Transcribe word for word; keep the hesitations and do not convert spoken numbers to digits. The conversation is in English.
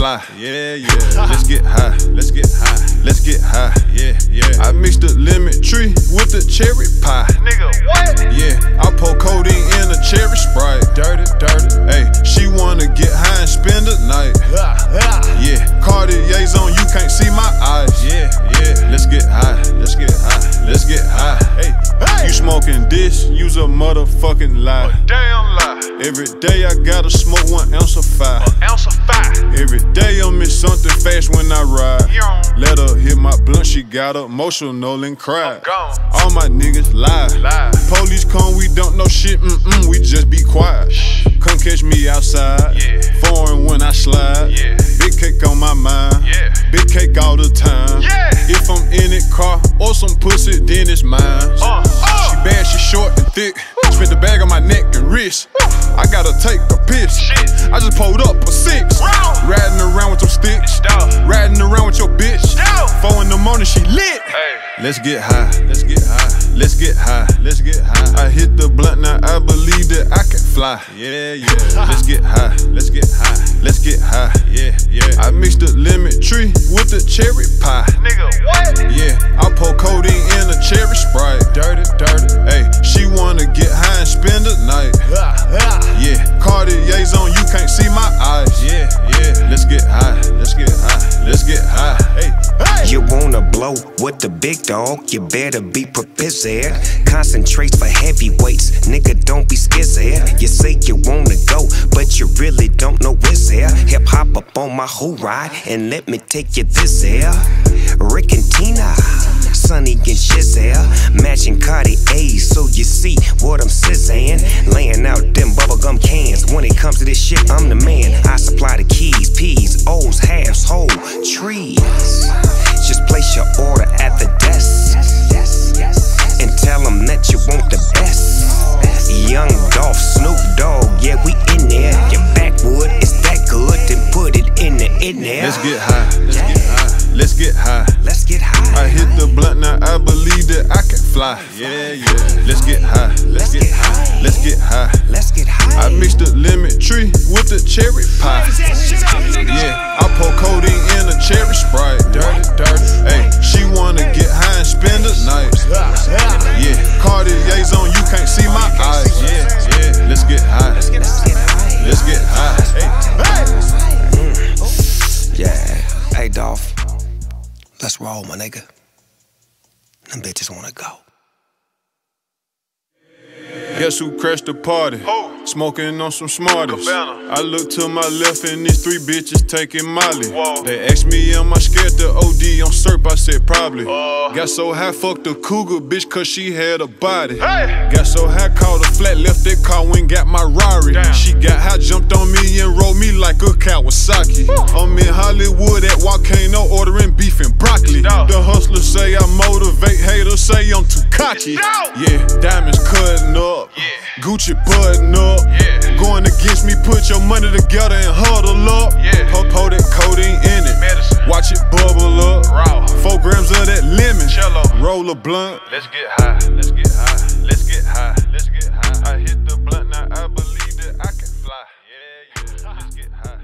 fly. Yeah, yeah. Let's get high. Let's get high. Let's get high. Yeah, yeah. I mixed the lemon tree with the cherry pie. Nigga, what? Yeah, I pour codeine in a cherry Sprite. Dirty, dirty. Hey, she wanna get high and spend the night. Yeah, Cartier's on, you can't see my eyes. Yeah, yeah. Let's get high. Let's get high. Let's get high. Hey, hey. You smoking this? Use a motherfucking lie. A damn lie. Every day I gotta smoke one ounce of fire. An ounce of fire. Every day I'm in something fast when I ride. Young. Let her hit my blunt, she got emotional and cried. I'm gone. All my niggas lie. Lie. Police come, we don't know shit, mm-mm, we just be quiet. Shh. Come catch me outside. Yeah. Foreign when I slide. Yeah. Big cake on my mind. Yeah. Big cake all the time. Yeah. If I'm in it car or some pussy, then it's mine. Uh, uh. She bad, she short and thick. Spent the bag on my neck and wrist. I gotta take a piss. Shit. I just pulled up a six. Round. Riding around with some sticks. Stop. Riding around with your bitch. Stop. Four in the morning, she lit. Hey. Let's get high. Let's get high. Let's get high. Let's get high. I hit the blunt, now I believe that I can fly. Yeah, yeah. Let's get high. Let's get high. Let's get high. Yeah, yeah. I mixed the lemon tree with the cherry pie. Nigga, what? Yeah, I pour codeine in a cherry Sprite. Dirty, dirty. Hey, she wanna get high and spend the night. Yeah, Cartier's on, you can't see my eyes. Yeah, yeah. Let's get high. Let's get high. Let's get high. Hey, hey. You wanna blow with the big dog, you better be prepared. Concentrates for heavyweights, nigga, don't be scared. You say you wanna go, but you really don't know where's there. Hip hop up on my whole ride, and let me take you this air. Rick and Tina, Sonny and Shizel, matching Cartiers, so you see what I'm saying. Laying out them bubblegum cans. When it comes to this shit, I'm the man. I supply the keys, P's, O's, halves, whole trees. Just place your order at the desk and tell them that you want the best. Young Dolph, Snoop Dogg, yeah, we in there. Your backwood is that good, then put it in the in there. Let's get high. Let's get high. Let's get high. Let's get high. I hit the blunt, now I believe that I can fly. Yeah, yeah. Let's get high. Let's get high. Let's get high. Let's get high. I mixed the lemon tree with the cherry pie. Yeah, I pour codeine in a cherry Sprite. Dirty, dirty. Hey, she wanna get high and spend the night. Yeah, Cartier's on, you can't see my eyes. Yeah, yeah. Let's get high. Let's get high. Let's get high. Hey, hey. Mm. Yeah. Hey, Dolph. Let's roll, my nigga. Them bitches wanna go. Guess who crashed the party? Who? Smoking on some Smarties. Cabana. I look to my left and these three bitches taking Molly. Whoa. They asked me, am I scared to O D on Serp? I said probably. Uh. Got so high, fucked a cougar bitch cause she had a body. Hey. Got so high, caught a flat, left that car, went got my Rari. Damn. She got high, jumped on me and rolled me like a Kawasaki. Woo. I'm in Hollywood at Volcano ordering beef and broccoli. Stop. The hustlers say I motivate, haters say I'm too cocky. Stop. Yeah, diamonds cutting up. Yeah. Gucci button up. Yeah. Going against me, put your money together and huddle up. Yeah. Pour, pour that codeine in it. Medicine. Watch it bubble up. Raw. Four grams of that lemon. Cello. Roll a blunt. Let's get high. Let's get high. Let's get high. Let's get high. I hit the blunt, now I believe that I can fly. Yeah, yeah. Let's get high.